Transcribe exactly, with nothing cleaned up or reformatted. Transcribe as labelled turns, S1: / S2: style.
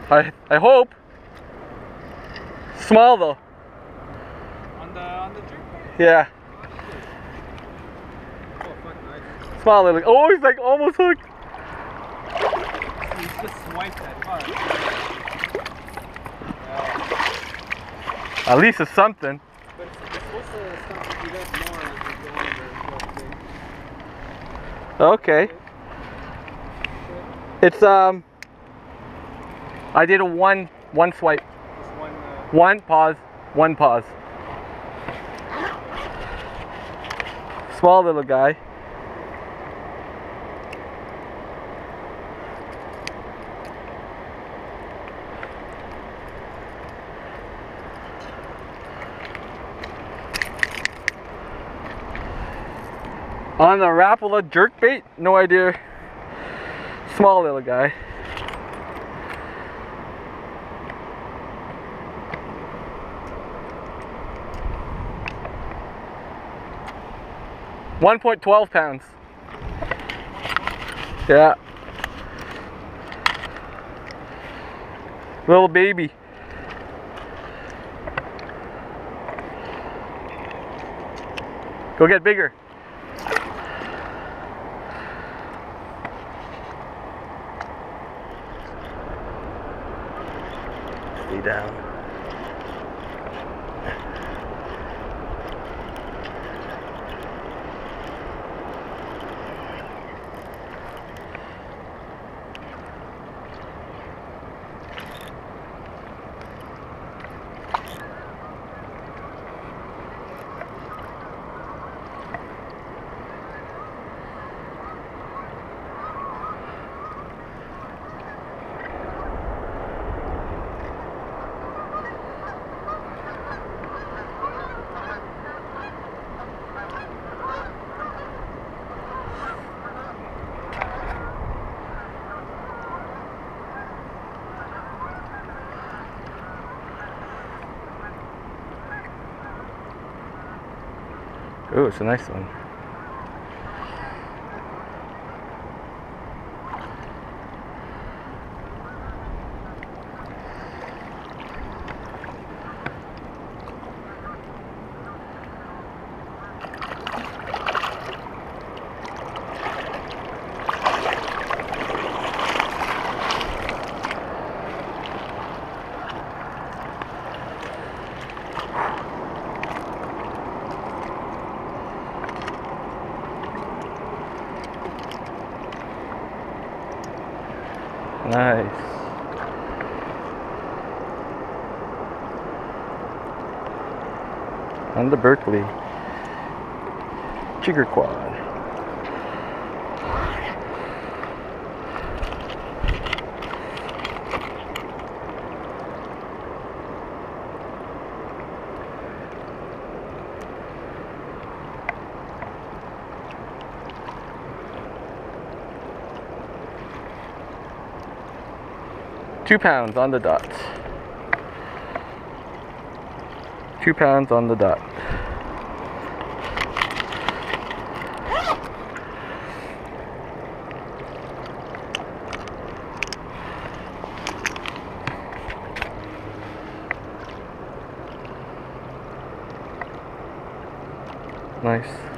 S1: I I hope. Small though.
S2: On the on the jerkbait?
S1: Yeah.
S2: Oh fuck, nice.
S1: Small little. Oh, he's like almost hooked.
S2: He's just swiped that far. Yeah.
S1: At least it's something.
S2: But it's, it's supposed to stop you guys more as you go under.
S1: Okay. It's um. I did a one one swipe.
S2: Just one. Uh,
S1: One pause. One pause. Small little guy. On the Rapala jerkbait, no idea. Small little guy. one point one two pounds. Yeah. Little baby. Go get bigger. Stay down. Oh, it's a nice one. Nice. On the Berkley Jigger Quad. Two pounds on the dot. Two pounds on the dot. Nice.